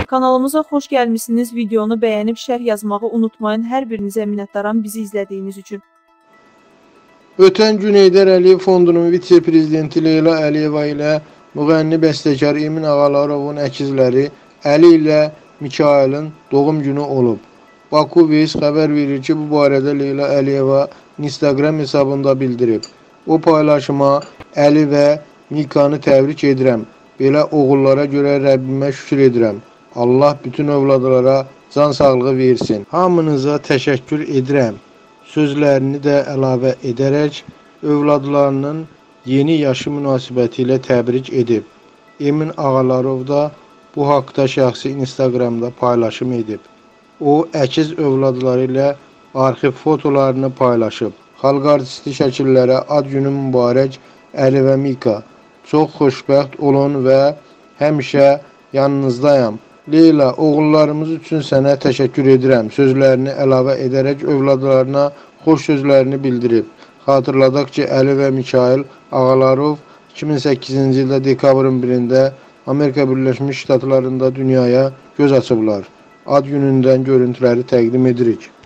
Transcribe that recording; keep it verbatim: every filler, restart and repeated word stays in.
Kanalımıza xoş gəlmişsiniz. Videonu bəyənib şərh yazmağı unutmayın. Hər birinizə minnətdaram bizi izlədiyiniz üçün. Ötən gün Heydər Əliyev Fondunun vitse-prezidenti Leyla Əliyeva ilə müğənni bəstəkar Emin Ağalarovun əkizləri Əli ilə Mikailin doğum günü olub. Baku Veys xəbər verir ki, bu barədə Leyla Əliyeva Instagram hesabında bildirib. O paylaşıma Əli və Mikanı təbrik edirəm. Belə oğullara görə Rəbbimə şükür edirəm. Allah bütün övladlara can sağlığı versin. Hamınıza təşəkkür edirəm. Sözlərini də əlavə edərək övladlarının yeni yaşı münasibəti ilə təbrik edib. Emin Ağalarov da bu haqda şəxsi Instagramda paylaşım edib. O, əkiz övladları ilə arxiv fotolarını paylaşıb. Xalq artisti şəkillərə ad günü mübarək Əli və Mika. Çox xoşbəxt olun və həmişə yanınızdayam. Leyla, oğullarımız üçün sənə təşəkkür edirəm. Sözlərini əlavə edərək övladlarına xoş sözlərini bildirib. Xatırladaq ki, Əli və Mikail Ağalarov iki min səkkizinci ildə dekabrın birində Amerika Birləşmiş Ştatlarında dünyaya göz açıblar. Ad günündən görüntüləri təqdim edirik.